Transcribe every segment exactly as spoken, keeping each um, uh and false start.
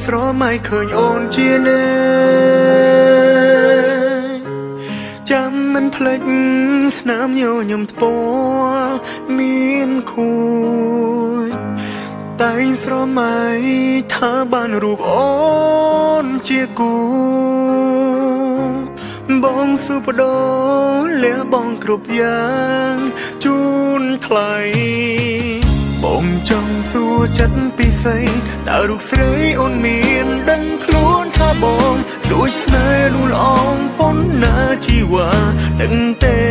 ស្រមៃឃើញអូនជាណែចាំមិនភ្លេចស្នាមញញឹមថ្ពាល់មានខួចតែងស្រមៃថាបានរូបអូនជាគូបងសុបដោលះបងគ្រប់យ៉ាងជូនថ្លៃបងចង់សួរចិត្តពិសេសតើរូបស្រីអូនមានដឹងខ្លួនថាបងដូចស្នេហ៍លូលអងប៉ុណ្ណាជីវ៉ាដឹងទេ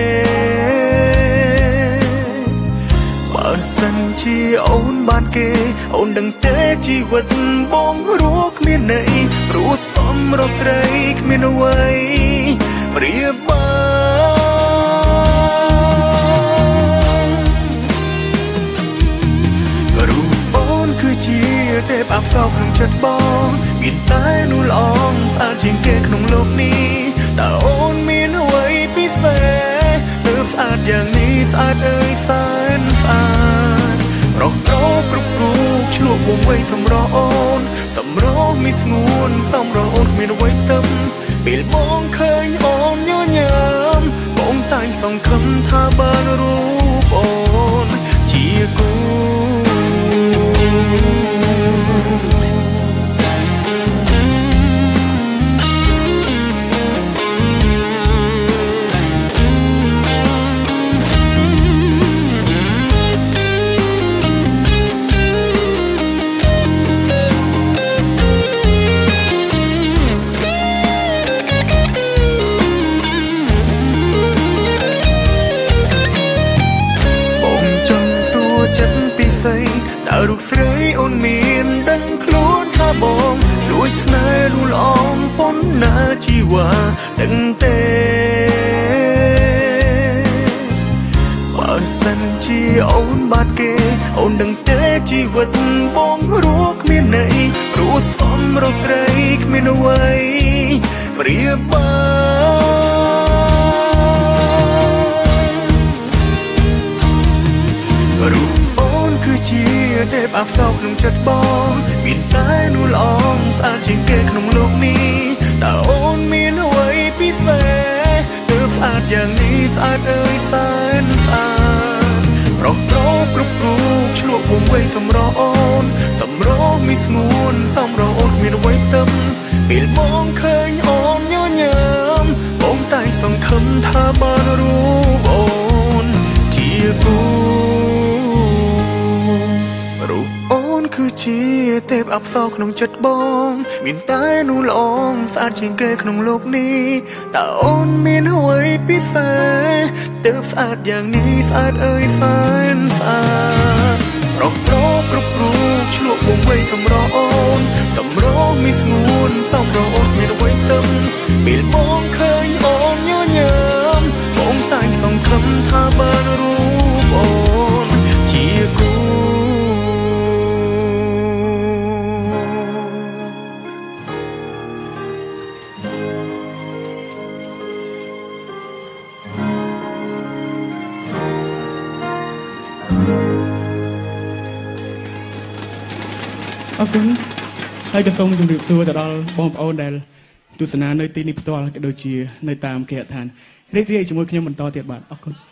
បើសិនជាអូនបានគេអូនដឹងទេជីវិតបងរស់គ្មានន័យព្រោះសំរស់ស្រីគ្មានអ្វីប្រៀបបានរូបអូនគឺជាទេពអប្សរក្នុងចិត្តបងមានតែនូលអងស្អាតជាងគេក្នុងโลกនេះតើអូនមានអ្វីពិសេសទើបស្អាតយ៉ាងនេះស្អាតអើយសែនស្អាតរកក្រគ្រប់រូបឆ្លក់វងវៃសម្រស់អូនសម្រស់មានស្ងួនសំរស់អូនគ្មានអ្វីផ្ទឹមពេលបងឃើញអូនញញឹមបងតែងសង្ឃឹមថាបានរូបអូនជាគូតើរូបស្រីអូនមានដឹងខ្លួនថាបងដូចស្នេហ៍លូលអងប៉ុណ្ណាជីវ៉ាដឹងទេបើសិនជាអូនបានគេអូនដឹងទេជីវិតបងរស់គ្មានន័យព្រោះសំរស់ស្រីគ្មានអ្វីប្រៀបបានរូបគឺជាទេពអប្សរក្នុងចិត្តបងមានតែនូលអងស្អាតជាងគេក្នុងโลกនេះតើអូនមានអ្វីពិសេសទើបស្អាតយ៉ាងនេះស្អាតអើយសែនស្អាតរកក្រគ្រប់រូបឆ្លក់វងវៃសម្រស់អូនសម្រស់មានស្ងួនសំរស់អូនគ្មានអ្វីផ្ទឹមពេលបងឃើញអូនញញឹមបងតែងសង្ឃឹមថាបានរូបអូនជាគូគឺជាទេពអប្សរក្នុងចិត្តបងមានតែនូលអងស្អាតជាងគេក្នុងโลกនេះតើអូនមានអ្វីពិសេសទើបស្អាតយ៉ាងនេះស្អាតអើយសែនស្អាតរកក្រគ្រប់រូបឆ្លក់វងវៃសម្រស់អូនសម្រស់មានស្ងួនសំរស់អូនមានអ្វីផ្ទឹមពេលបងឃើញអូនញញឹមបងតែងសង្ឃឹមថាបានរូបអូនជាគូអរគុណហើយក៏សូមជម្រាបសួរទៅដល់បងប្អូនដែលទស្សនានៅទីនេះផ្ទាល់ក៏ដូចជានៅតាមគេហដ្ឋានរីករាយជាមួយខ្ញុំបន្តទៀតបាទអរគុណ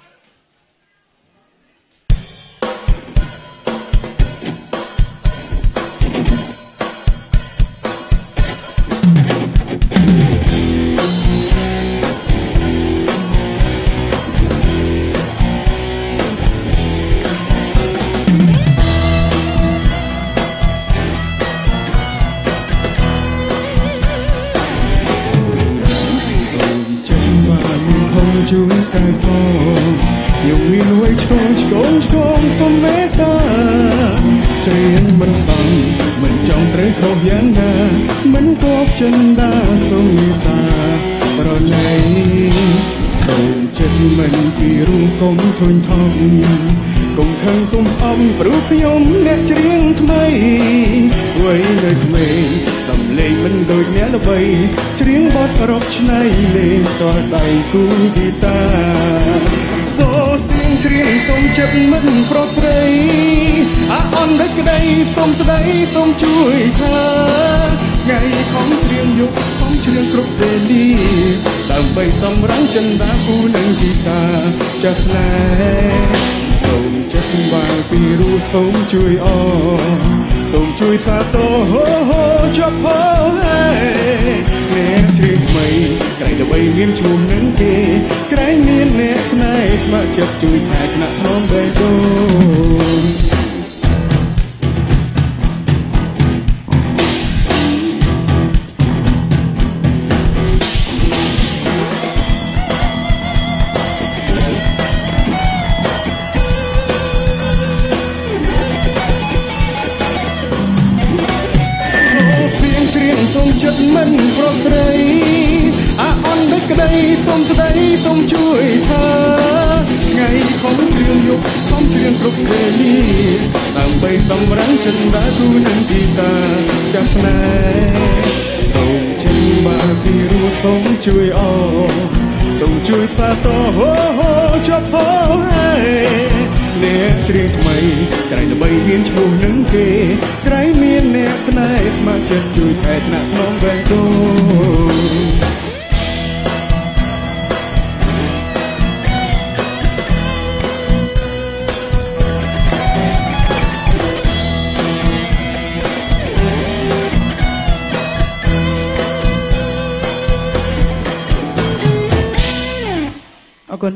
ជួយតែផងយកមានវ័យឆ្កងឆ្កងឆ្កងសំមេតាច្រៀងមិនសំមិនចង់ត្រូវខុសយ៉ាងណាមិនគប់ចិនដាសុំមេតាប្រណីសូមចិត្តមិនពីរួមកុំធុញថប់កុំខឹងកុំស្អប់ព្រោះខ្ញុំអ្នកច្រៀងថ្មីវ័យនៅក្មេងសំឡេងមិនដូចអ្នកល្បីច្រៀងបទរកឆ្នៃលេងតោះដៃគូហ្គីតាសូសៀងច្រៀងសូមចិត្តមិនប្រស្រីអាអន់ដឹកក្តីសូមស្ដីសូមជួយថាថ្ងៃខំច្រៀងយកខំច្រៀងគ្រប់ពេលនេះដើម្បីសម្រង់ចិន្តាគូនឹងគីតាចាស់ស្នេហ៍សូមចិត្តបាល់ពីរੂសូមជួយអសូមជួយសាទរហូហូជាប់ហូហើយអ្នកច្រៀងថ្មីក្រែងដើម្បីមានឈ្មោះនឹងគេក្រែងមានអ្នកស្នេហ៍ស្ម័គ្រចិត្តជួយថែថ្នាក់ថ្នមបេះដូងសូមចិត្តមិនប្រស្រីអាអន់ដឹកក្តីសូមស្ដីសូមជួយថាថ្ងៃខំច្រៀងយកខំច្រៀងគ្រប់ពេលនេះដើម្បីសម្រង់ចិន្តាគូនឹងគីតាចាស់ស្នេហ៍សូមចិត្តបាល់ពីរੂសូមជួយអសូមជួយសាទរហូហូជាប់ហូហើយអ្នកច្រៀងថ្មីក្រែងដើម្បីមានឈ្មោះនឹងគេក្រែងមានអ្នកស្នេហ៍ស្ម័គ្រចិត្តជួយខែថ្នាក់ថ្នមបេះដូងអរគុណ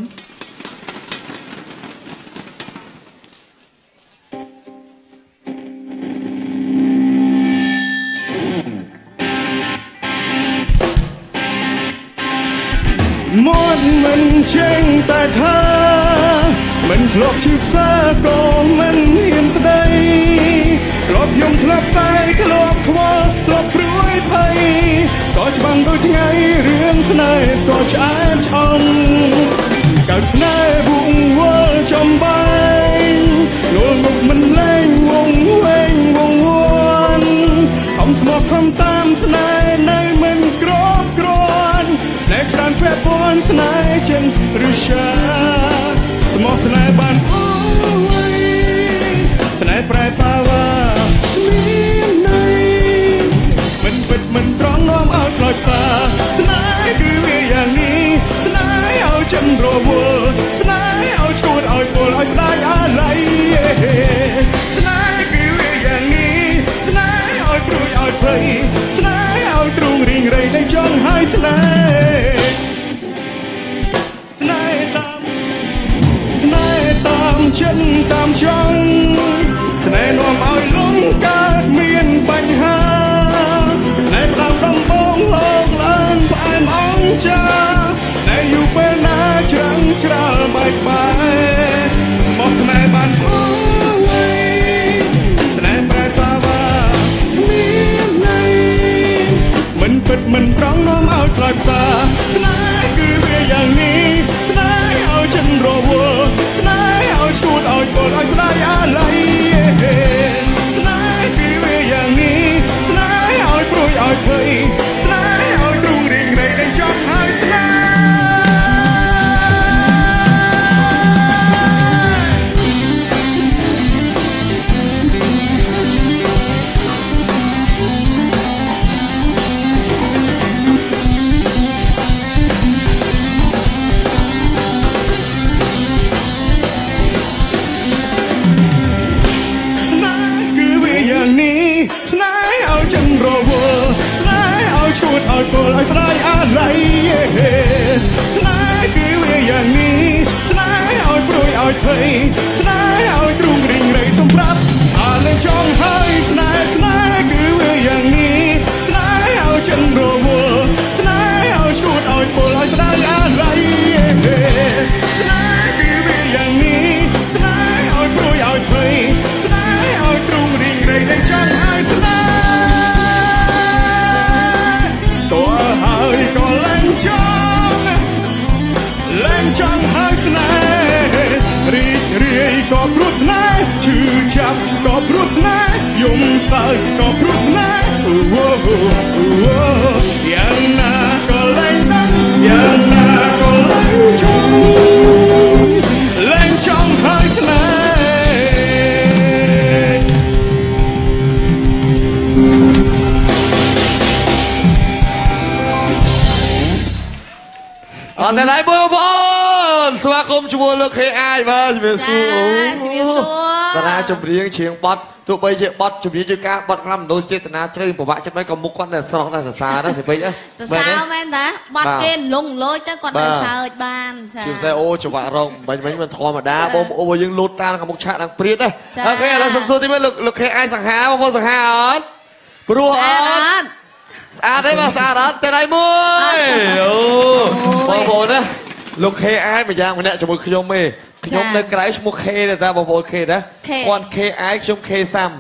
មាត់មិនចេញតែថាមិនធ្លាប់ជឿផ្សាក៏មិនហ៊ានស្ដីធ្លាប់យំធ្លាប់ស្ដាយធ្លាប់ខ្វល់ធ្លាប់ព្រួយភ័យក៏ច្បាំងដូចថ្ងៃរឿងស្នេហ៍ក៏ឆ្អែតឆ្អន់កើតស្នេហ៍វងវល់ចំបែងងល់មុខមិនលែងវងវែងវងវន់ខំស្មោះខំតាមស្នេហ៍នៅមិនក្រក្រន់ស្នេហ៍ច្រើនពាក់ព័ន្ធស្នេហ៍ចិនឬសាស្មោះស្នេហ៍បានអើយស្នេហ៍ប្រែសាវ៉ាមានន័យមិនពិតមិនត្រង់នាំឲ្យខ្លោចផ្សាស្នេហ៍គឺវាយ៉ាងនេះស្នេហ៍ឲ្យចិនរវល់ស្នេហ៍ឲ្យឈួតឲ្យពលឲ្យស្ដាយអាឡ័យស្នេហ៍គឺវាយ៉ាងនេះស្នេហ៍ឲ្យព្រួយឲ្យភ័យស្នេហ៍ឲ្យទ្រូងរីងរៃនៃចង់ហើយស្នេហ៍ស្នេហ៍តាមស្នេហ៍តាមចិនតាមចង់ស្នេហ៍នាំឲ្យលំកើតមានបញ្ហាស្នេហ៍ផ្ដោតដំបងលោកឡើងផ្អែមអង្ចាស្នេហ៍យូរពេលណាច្រាំងច្រាលបែកបែកស្មោះស្នេហ៍បានអើយស្នេហ៍ប្រែសាវ៉ាគ្មានន័យមិនពិតមិនត្រង់នាំឲ្យខ្លោចផ្សាស្នេហ៍គឺវាយ៉ាងនេះស្នេហ៍ឲ្យចិនរវល់ស្នេហ៍ឲ្យឈួតឲ្យពលឲ្យស្ដាយអាឡ័យស្នេហ៍គឺវាយ៉ាងនេះស្នេហ៍ឲ្យព្រួយឲ្យភ័យស្នេហ៍ឲ្យទ្រូងរីងរៃដែលចង់ហើយស្នេហ៍ស្នេហ៍ឲ្យចិនរវល់ស្នេហ៍ឲ្យឈួតឲ្យពលឲ្យស្ដាយអាឡ័យស្នេហ៍គឺវាយ៉ាងនេះស្នេហ៍ឲ្យព្រួយឲ្យភ័យស្នេហ៍ឲ្យទ្រូងរីងរៃសំប្រាប់អាលែងចង់ហើយស្នេហ៍ស្នេហ៍គឺវាយ៉ាងនេះស្នេហ៍ឲ្យចិនរវល់ស្នេហ៍ឲ្យឈួតឲ្យពលឲ្យស្ដាយអាឡ័យស្នេហ៍គឺវាយ៉ាងនេះស្នេហ៍ឲ្យព្រួយឲ្យភ័យស្នេហ៍ឲ្យទ្រូងរីងរៃដែលចង់ហើយស្នេហ៍ស្គាល់ហើយក៏លែងចង់លែងចង់ហើយស្នេហ៍រីករាយក៏ព្រោះស្នេហ៍ឈឺចាប់ក៏ព្រោះស្នេហ៍យំសើចក៏ព្រោះស្នេហ៍យ៉ាងណាក៏លែងដឹងយ៉ាងណាក៏លែងចង់លែងចង់มช่วยลูกเคไอ้มาช่วยสู้ช่วยสู้ตนาจมเรียงเชียงบอสตัวไปเชียงบอสจมเรียงจุกาบอสกล้ำโดนเจตนาเชื่อผมว่าจะไม่ก็มุกก้อนเนี่ยสองน่าจะซานะสิไปเนี่ยซาแม่นนะบอสเกณฑ์ลงลอยแต่ก่อนเลยซาอีกบ้านชิมไซโอจังหวะเราไม่ไม่มันทอมาด้าบอมโอ้ยังลุดตากับมุกชาดังเปรี้ยนะโอเคแล้วสมส่วนที่ไม่ลูกลูกเคไอ้สังหาพอสังหาอ่อนปลัวอ่อนสะอาดได้มาสะอาดแต่ได้มวยโอ้บอลบอลนะลูกเคไอ้ไม่ยังมันเนี่ยจมูกขยมเมย์ขยมในไกลชมูเคเนี่ยแต่บอลบอลเคนะควันเคไอ้ชมเคซัม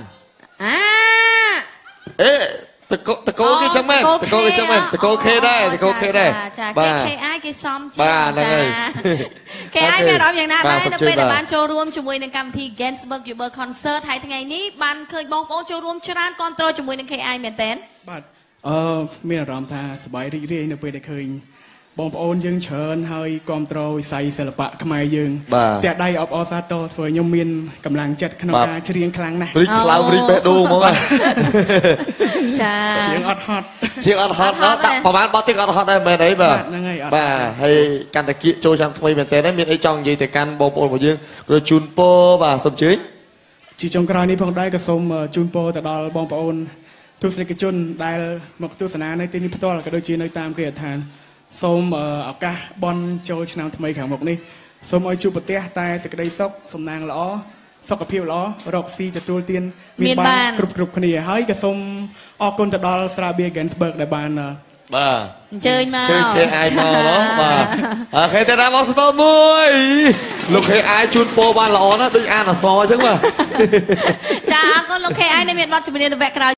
เอ๊ะตะโกตะโกกี่จังแม่ตะโกกี่จังแม่ตะโกเคได้ตะโกเคได้บ้าเคไอ้กี่ซ้อมจ้าบ้าเลยเคไอ้แม่ร้องอย่างนั้นได้นักเป็นบ้านโชว์รวมจมวยในกรรมทีเกนส์เบิร์กอยู่เบอร์คอนเสิร์ตไทยทั้งไงนี้บ้านเคยบองโป้โชว์รวมชนะคอนโทรลจมวยในเคไอ้เหมือนเต้นบ้านเออมีอารมณ์ท่าสบายรีเรียนนักเป็นได้เคยบองโอนยังเชิญให้คอนโทรลใส่ศิลปะขมายยังแต่ได้ออกออซาโต้ถอยยมมินกำลังจัดขนมกาเชียงคลังนะริคลาวริเบดูมั้งจ้าเชียงอดฮอตเชียงอดฮอตเนาะประมาณบอติกอดฮอตได้ไหมไหนบ่บ่ให้การตะกี้โจชังทำไมเหมือนเต้นั้นมีไอ้จองยี่แต่การบองโอนหมดยังกระจุนโปบ่สมชื่อจีจงกรณีพงได้กระสมจุนโปแต่ดอลบองโอนทุสนิกจุนได้หมกตุสนาในตีนิพตอลก็โดยจีในตามเกียรติทานส้มเอากะบอลโจชนะทำไมขังบอกนี่ส้มไอจูปเตะตายสกได้ซอกสมนางล้อซอกกับพิวล้อรอกซีจะตัวเตียนมีบ้านกรุบกรุบขณีให้กับส้มออกคนจะดอลสราเบียเกนสเบิร์กได้บ้านนะบ้าเจอมาเจอเคไอมาเนาะบ้าเคยแต่ดาวอสโตมวยลูกเคไอจุนโปบ้านล้อนะด้วยอ่านอ่ะซอจังวะจ้าก็ลูกเคไอในเมียนวัดจุดเนียนแบกกราว